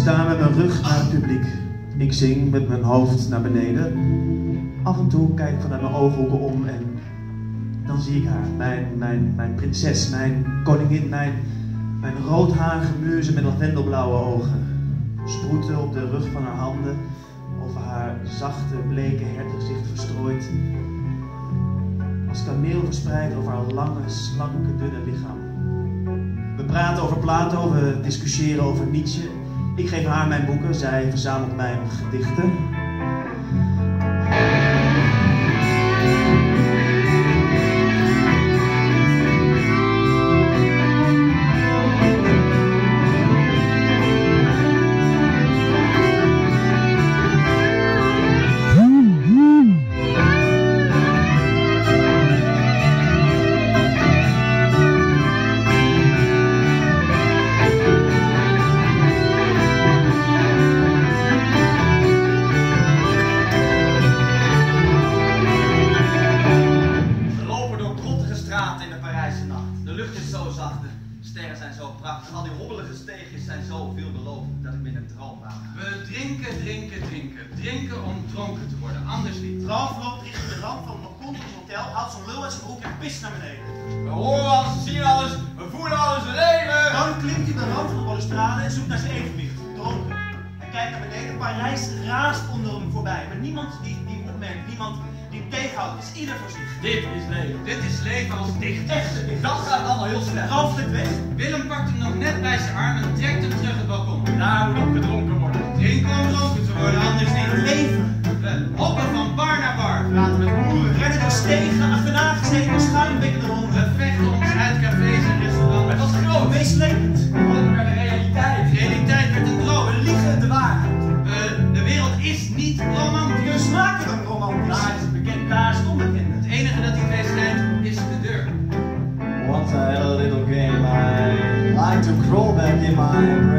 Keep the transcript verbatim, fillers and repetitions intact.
sta met mijn rug naar het publiek. Ik zing met mijn hoofd naar beneden. Af en toe kijk ik vanuit mijn ooghoeken om en dan zie ik haar. Mijn, mijn, mijn prinses, mijn koningin, mijn, mijn roodharige muze met lavendelblauwe ogen. Sproeten op de rug van haar handen, over haar zachte, bleke hertengezicht verstrooid. Als kameel verspreid over haar lange, slanke, dunne lichaam. We praten over Plato, we discussiëren over Nietzsche. Ik geef haar mijn boeken, zij verzamelt mijn gedichten. Al die hobbelige steegjes zijn zo veelbelovend dat ik me in een droom waag. We drinken, drinken, drinken. Drinken om dronken te worden, anders niet. Ralf loopt richting de rand van het balkon van het hotel, haalt zo'n lul uit zijn broek en pist naar beneden. We horen alles, we zien alles, we voelen alles, we leven! Dan klimt hij de rand van de balustrade en zoekt naar zijn evenwicht, dronken. Hij kijkt naar beneden, Parijs raast onder hem voorbij, maar niemand die, die opmerkt, niemand die hem tegenhoudt, het is ieder voor zich. Dit is leven. Dit is leven als dicht. Echte dicht. Dat gaat allemaal heel snel. Ralf flipt weg. Willem pakt hem nog net bij zijn arm en trekt hem terug het balkon. Daar moet op gedronken worden. Drinken om dronken te worden, anders niet. Leven. We hoppen van bar naar bar. Praten met boeren, rennen door stegen, achterna gezeten als schuimbekkende honden. We vechten ons uit cafés en restaurants. Het was groot. Meeslepend. We komen naar de realiteit. De realiteit werd een droom. We liegen de waarheid. We, de wereld is niet romantisch. We smaken dan romantisch. Daar is het bekend, daar is het onbekende. Het enige dat die feest schijnt is de deur. Once I had a little game, I like to crawl back in my